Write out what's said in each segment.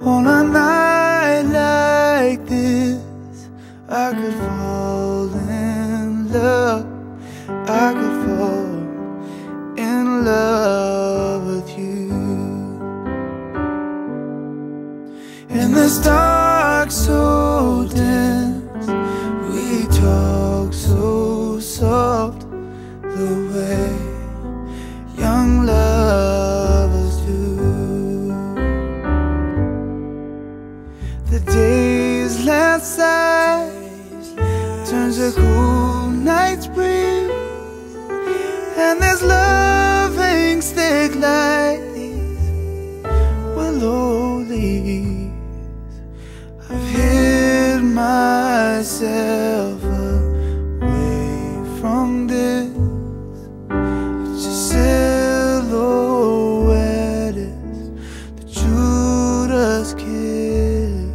On a night like this, I could fall in love. I could fall in love with you. In this dark so dense, we talk so soft, the way young lovers do. The day's last sight turns a cool night's breeze, and this loving stick like these willow leaves. I've hid myself away from this, but your silhouette is the Judas kiss.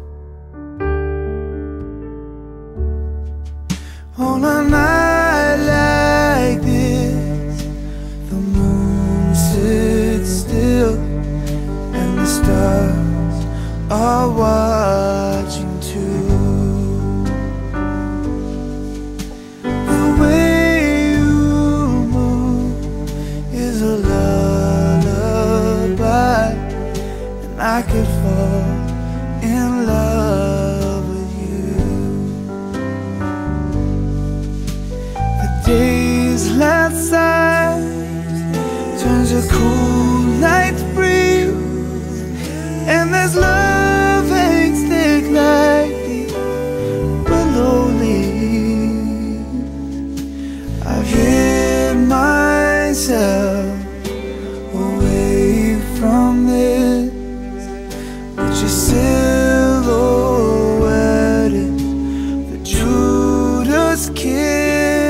On a night like this, the moon sits still and the stars are watching too. The way you move is a lullaby, and I could fall in love with you. The day's last sight turns a cool night's breeze, and there's loving stick like these willow leaves. I've hid myself away from this, but your silhouette is the Judas kiss.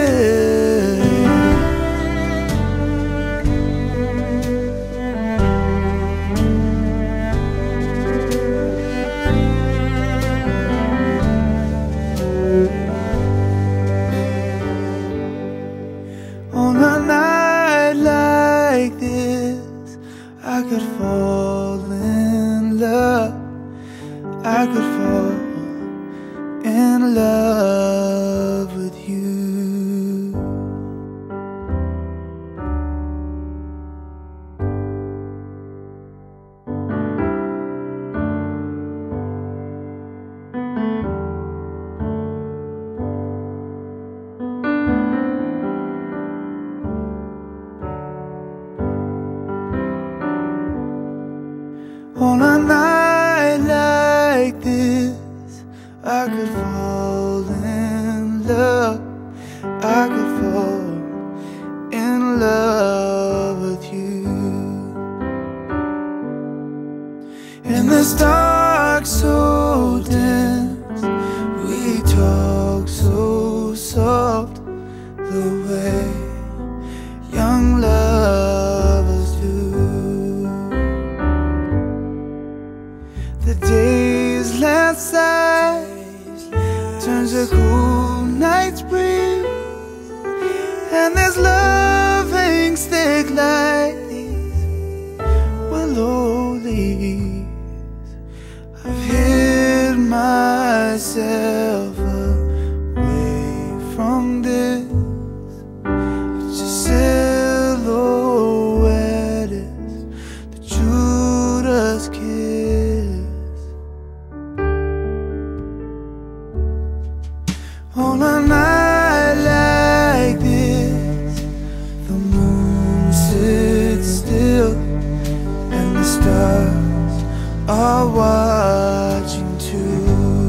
On a night like this, I could fall in love. I could fall in love with you. On a night like this, I could fall in love. I could fall in love with you. In this dark so dense, we talk so soft, the way young lovers do. The day's last sight turns a cool night's breeze, and there's loving stick like these willow leaves. I've hid myself away from this, but your silhouette is the Judas kiss. On a night like this, the moon sits still and the stars are watching too.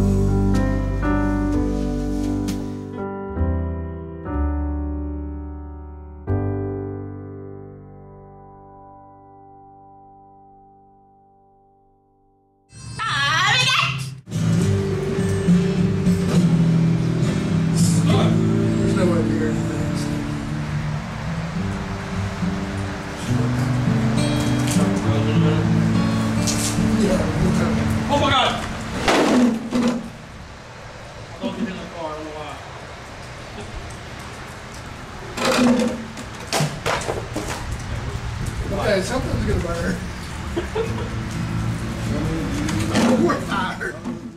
Oh my God! Don't get in the car, I don't know why. Okay, something's gonna burn. we're fired.